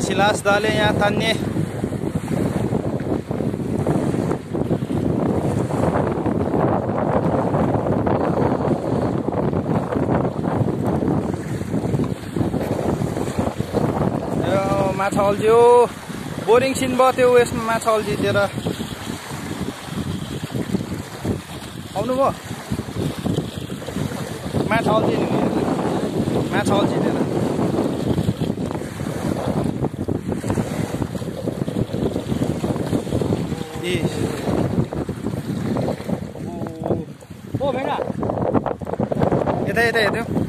Silas दाले यहाँ तान्ने माछा अल्झ्यो बोरिङ सिन भयो त्यो उयसमा माछा अल्झिदिएर आउनुभयो माछा अल्झिदिनु माछा अल्झिदिएर ओ भेडा यता यता हेर्नु